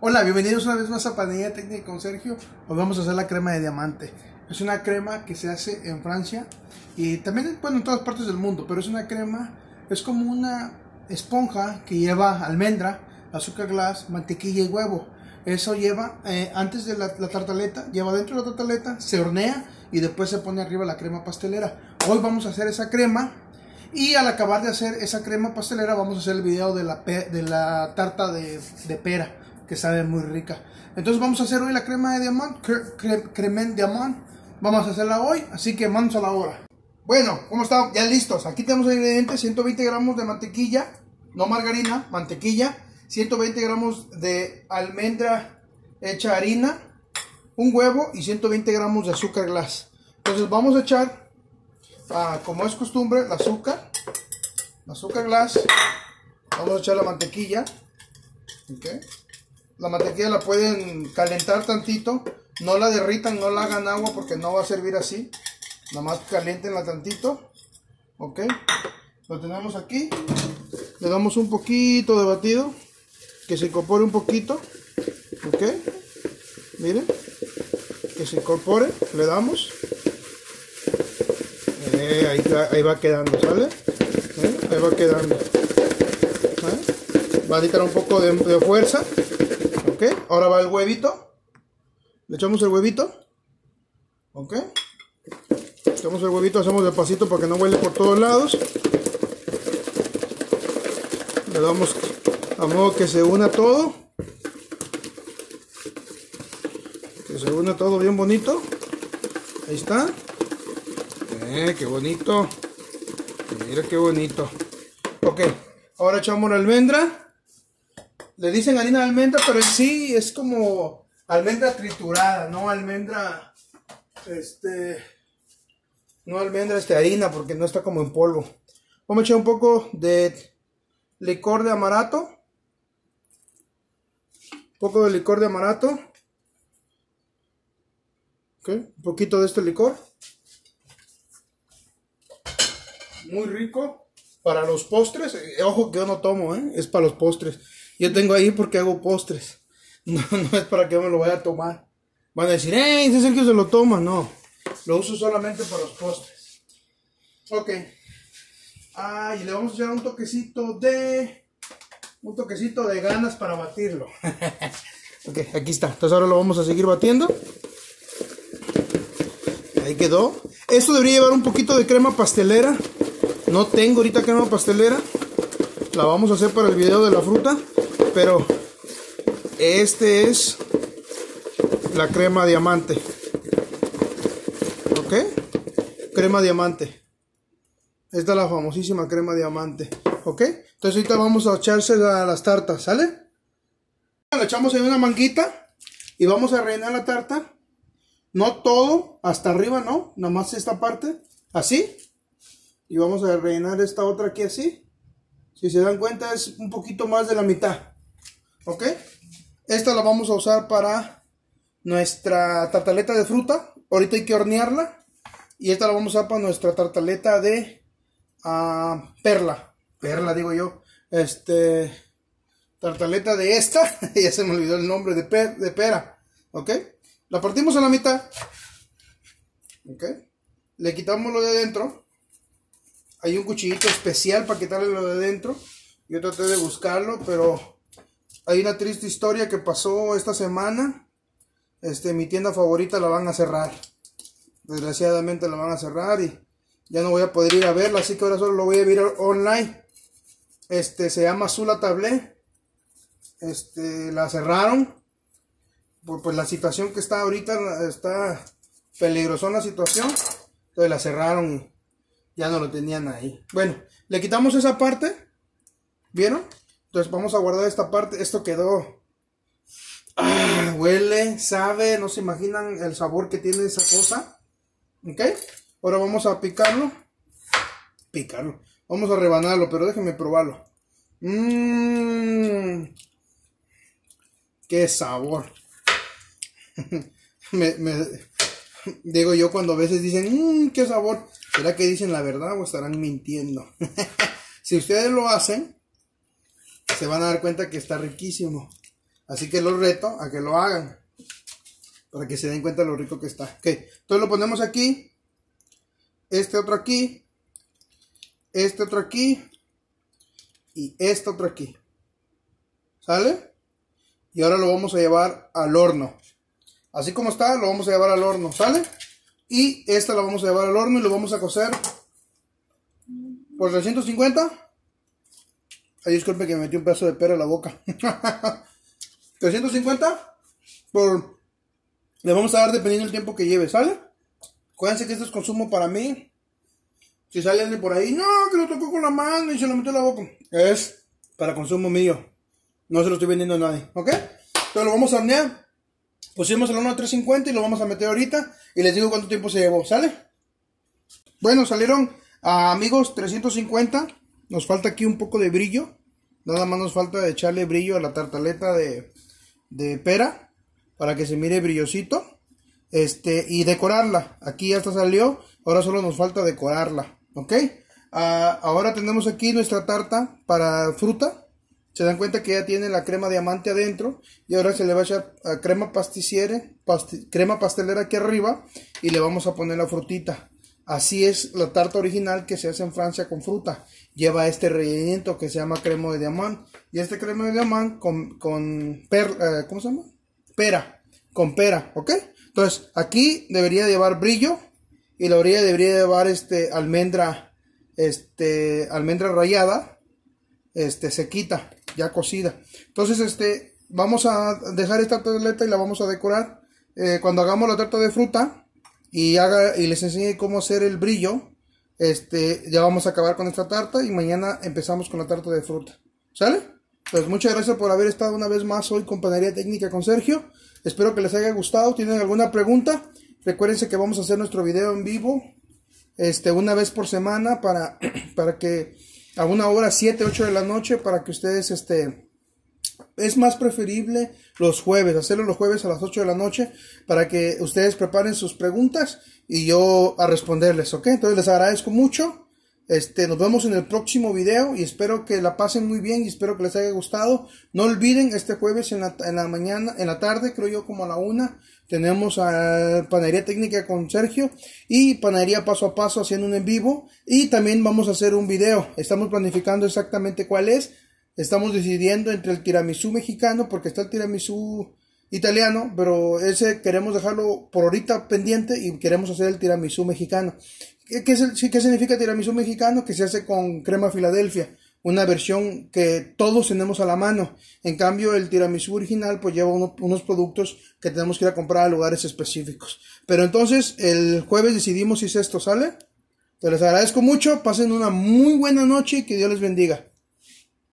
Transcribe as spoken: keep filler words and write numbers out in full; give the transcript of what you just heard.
Hola, bienvenidos una vez más a Panadería Técnica con Sergio. Hoy vamos a hacer la crema de diamante. Es una crema que se hace en Francia y también, bueno, en todas partes del mundo, pero es una crema, es como una esponja que lleva almendra, azúcar glass, mantequilla y huevo. Eso lleva, eh, antes de la, la tartaleta, lleva dentro de la tartaleta, se hornea y después se pone arriba la crema pastelera. Hoy vamos a hacer esa crema y al acabar de hacer esa crema pastelera vamos a hacer el video de la, de la tarta de, de pera, que sabe muy rica. Entonces vamos a hacer hoy la crema de diamante, cre, cre, cremen diamante. Vamos a hacerla hoy, así que vamos a la hora. Bueno, ¿cómo están? Ya listos. Aquí tenemos el ingrediente: ciento veinte gramos de mantequilla, no margarina, mantequilla, ciento veinte gramos de almendra hecha harina, un huevo y ciento veinte gramos de azúcar glass. Entonces vamos a echar, ah, como es costumbre, el azúcar, el azúcar glass. Vamos a echar la mantequilla, ¿okay? La mantequilla la pueden calentar tantito, no la derritan, no la hagan agua porque no va a servir así. Nada más calientenla tantito, ok. Lo tenemos aquí, le damos un poquito de batido, que se incorpore un poquito, ok. Miren, que se incorpore, le damos. Eh, ahí, ahí va quedando, ¿sale? Eh, ahí va quedando. ¿Eh? Va a necesitar un poco de, de fuerza. Ok, ahora va el huevito. Le echamos el huevito. Ok. Le echamos el huevito, hacemos despacito para que no huele por todos lados. Le damos a modo que se una todo. Que se una todo bien bonito. Ahí está. Eh, qué bonito. Mira qué bonito. Ok, ahora echamos la almendra. Le dicen harina de almendra, pero en sí es como almendra triturada, no almendra, este, no almendra, este, harina, porque no está como en polvo. Vamos a echar un poco de licor de amarato, un poco de licor de amarato, okay. Un poquito de este licor, muy rico para los postres. Eh, ojo que yo no tomo, ¿eh? Es para los postres. Yo tengo ahí porque hago postres. No, no es para que yo me lo vaya a tomar. Van a decir, ¡eh! Ese Sergio se lo toma. No, lo uso solamente para los postres. Ok. Ah, y le vamos a echar un toquecito de... Un toquecito de ganas para batirlo. Ok, aquí está. Entonces ahora lo vamos a seguir batiendo. Ahí quedó. Esto debería llevar un poquito de crema pastelera. No tengo ahorita crema pastelera. La vamos a hacer para el video de la fruta. Pero este es la crema diamante. ¿Ok? Crema diamante. Esta es la famosísima crema diamante. ¿Ok? Entonces ahorita vamos a echarse a las tartas, ¿sale? Lo echamos en una manguita y vamos a rellenar la tarta. No todo, hasta arriba no, nada más esta parte, así. Y vamos a rellenar esta otra aquí así. Si se dan cuenta es un poquito más de la mitad. ¿Ok? Esta la vamos a usar para nuestra tartaleta de fruta. Ahorita hay que hornearla. Y esta la vamos a usar para nuestra tartaleta de uh, perla. Perla digo yo. Este... Tartaleta de esta. Ya se me olvidó el nombre de, per, de pera. ¿Ok? La partimos a la mitad. ¿Ok? Le quitamos lo de adentro. Hay un cuchillito especial para quitarle lo de adentro. Yo traté de buscarlo, pero... Hay una triste historia que pasó esta semana. Este, mi tienda favorita la van a cerrar. Desgraciadamente la van a cerrar y ya no voy a poder ir a verla, así que ahora solo lo voy a ver online. Este, se llama Zula Tablé. Este, la cerraron por pues la situación que está ahorita, está peligrosona la situación. Entonces la cerraron y ya no lo tenían ahí. Bueno, le quitamos esa parte. ¿Vieron? Entonces vamos a guardar esta parte. Esto quedó... Ah, huele, sabe, no se imaginan el sabor que tiene esa cosa. ¿Ok? Ahora vamos a picarlo. Picarlo. Vamos a rebanarlo, pero déjenme probarlo. Mmm. Qué sabor. me, me, digo yo cuando a veces dicen, mmm, qué sabor. ¿Será que dicen la verdad o estarán mintiendo? Si ustedes lo hacen, se van a dar cuenta que está riquísimo. Así que los reto a que lo hagan, para que se den cuenta de lo rico que está. Ok, entonces lo ponemos aquí, este otro aquí, este otro aquí, y este otro aquí. ¿Sale? Y ahora lo vamos a llevar al horno. Así como está, lo vamos a llevar al horno, ¿sale? Y esta la vamos a llevar al horno y lo vamos a cocer por trescientos cincuenta. Ay, disculpe que me metí un pedazo de pera en la boca. trescientos cincuenta por... Le vamos a dar dependiendo del tiempo que lleve, ¿sale? Acuérdense que esto es consumo para mí. Si sale alguien por ahí, no, que lo tocó con la mano y se lo metió en la boca. Es para consumo mío. No se lo estoy vendiendo a nadie, ¿ok? Entonces lo vamos a hornear. Pusimos el horno a trescientos cincuenta y lo vamos a meter ahorita. Y les digo cuánto tiempo se llevó, ¿sale? Bueno, salieron, ah, amigos, trescientos cincuenta. Nos falta aquí un poco de brillo. Nada más nos falta echarle brillo a la tartaleta de, de pera, para que se mire brillosito. Este, y decorarla. Aquí ya está salió. Ahora solo nos falta decorarla, ¿ok? Ah, ahora tenemos aquí nuestra tarta para fruta. Se dan cuenta que ya tiene la crema diamante adentro. Y ahora se le va a echar a crema pasticiere, pasti crema pastelera aquí arriba. Y le vamos a poner la frutita. Así es la tarta original que se hace en Francia con fruta. Lleva este relleno que se llama crema de diamante. Y este crema de diamante con, con per, eh, ¿cómo se llama? Pera. Con pera, ¿ok? Entonces aquí debería llevar brillo. Y la orilla debería llevar este almendra. Este almendra rallada. Este sequita. Ya cocida. Entonces este vamos a dejar esta tartaleta y la vamos a decorar. Eh, cuando hagamos la tarta de fruta y haga y les enseñe cómo hacer el brillo, este ya vamos a acabar con esta tarta y mañana empezamos con la tarta de fruta. ¿Sale? Pues muchas gracias por haber estado una vez más hoy con Panadería Técnica con Sergio. Espero que les haya gustado. ¿Tienen alguna pregunta? Recuérdense que vamos a hacer nuestro video en vivo este una vez por semana para para que a una hora, siete, ocho de la noche, para que ustedes, este, es más preferible los jueves, hacerlo los jueves a las ocho de la noche, para que ustedes preparen sus preguntas y yo a responderles, ¿ok? Entonces les agradezco mucho, este, nos vemos en el próximo video y espero que la pasen muy bien y espero que les haya gustado. No olviden, este jueves en la, en la mañana, en la tarde, creo yo como a la una, tenemos a Panadería Técnica con Sergio y Panadería Paso a Paso haciendo un en vivo y también vamos a hacer un video. Estamos planificando exactamente cuál es. Estamos decidiendo entre el tiramisú mexicano porque está el tiramisú italiano, pero ese queremos dejarlo por ahorita pendiente y queremos hacer el tiramisú mexicano. ¿Qué, qué, es el, ¿Qué significa tiramisú mexicano? Que se hace con crema Filadelfia. Una versión que todos tenemos a la mano. En cambio, el tiramisú original pues lleva uno, unos productos que tenemos que ir a comprar a lugares específicos. Pero entonces, el jueves decidimos si es esto, ¿sale? Te les agradezco mucho. Pasen una muy buena noche y que Dios les bendiga.